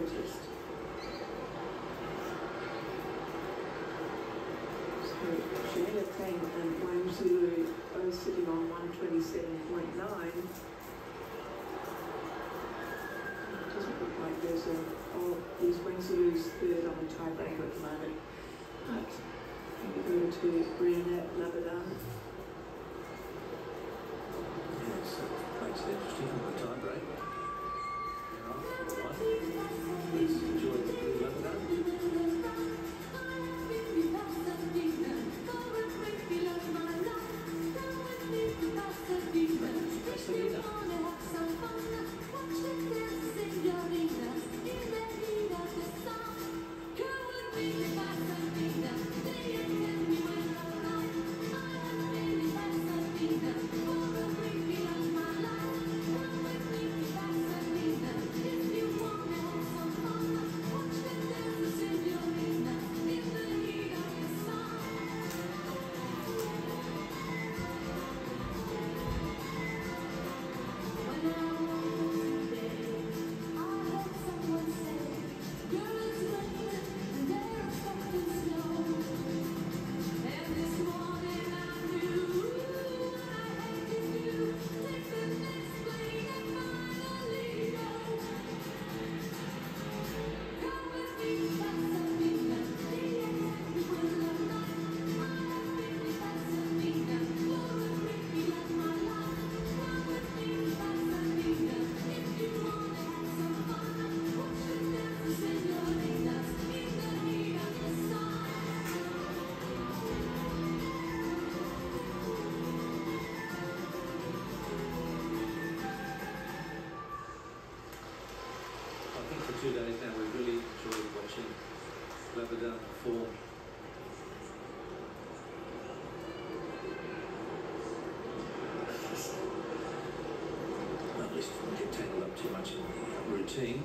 shortest. So Shanita Kane and Wang Zulu both sitting on 127.9. Doesn't look like there's a, oh, there's Wang Zulu's third on the tiebreaker at the moment. But we go to Bernadette Labadan. Yes, that makes it interesting on the tiebreak. Please enjoy the Labadan. I think for 2 days now we've really enjoyed watching Labadan perform. At least we don't get tangled up too much in the routine.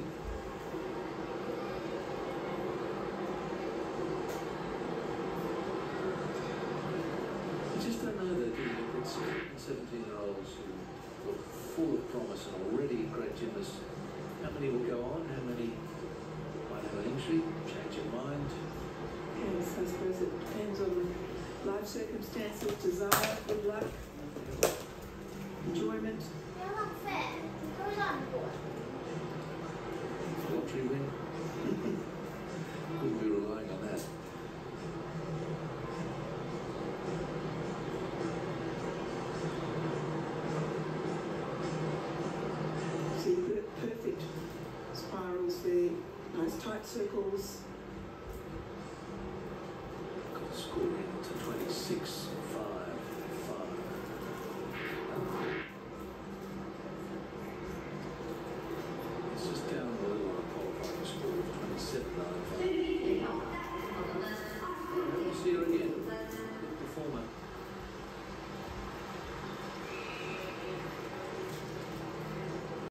I just don't know that it's 17-year-olds who look full of promise and already great gymnasts. How many will go on? How many might have an injury, change your mind? Yes, I suppose it depends on life circumstances, desire, good luck, enjoyment. Lottery win? Wouldn't be relying on that. See, perfect spirals there, nice tight circles. Got scoring to 26.55. It's just down a little on a qualifying score of 27.95.